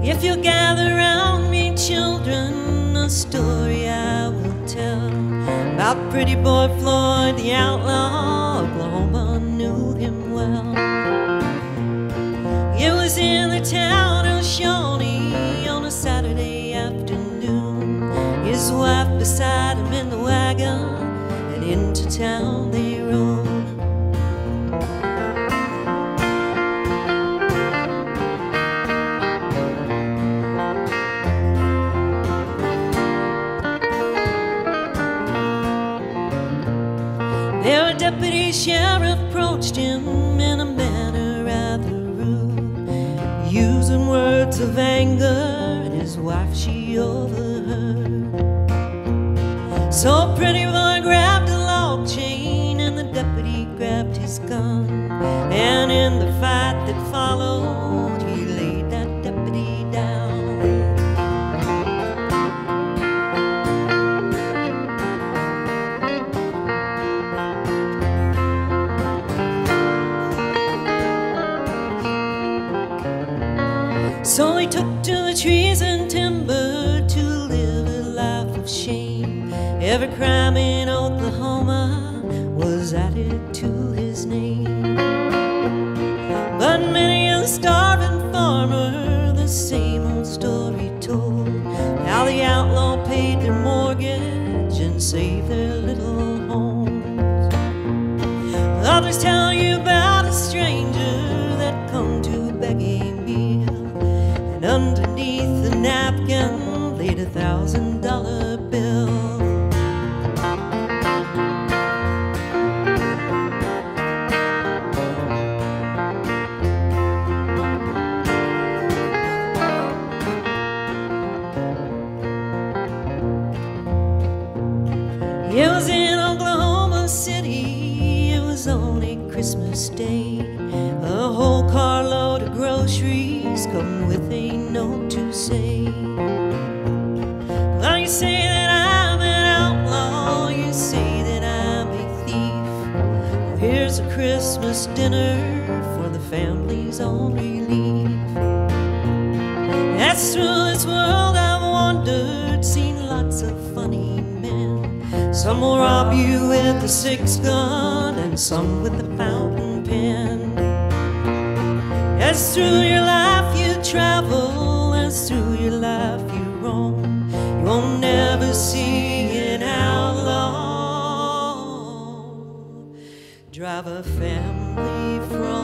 If you'll gather round me, children, a story I will tell about Pretty Boy Floyd, the outlaw. Oklahoma knew him well. It was in the town of Shawnee on a Saturday afternoon. His wife beside him in the wagon, and into town they rode. Their deputy sheriff approached him in a manner rather rude, using words of anger, and his wife she overheard. So Pretty Boy grabbed a log chain, and the deputy grabbed his gun, and in the fight that followed, he laid that deputy down. So he took to the trees and timber to live a life of shame. Every crime in Oklahoma was added to his name. But many a starving farmer the same old story told, how the outlaw paid their mortgage and saved their little homes. Others tell you about a stranger that come to beg a meal, and underneath the napkin laid $1,000 bill. It was in Oklahoma City, it was only Christmas Day. A whole carload of groceries come with a note to say, well, you say that I'm an outlaw, you say that I'm a thief. Well, here's a Christmas dinner for the family's on relief. As through this world I've wandered, seen lots of funny men. Some will rob you with a six-gun, and some with a fountain pen. As through your life you travel, as through your life you roam, you won't never see an outlaw drive a family from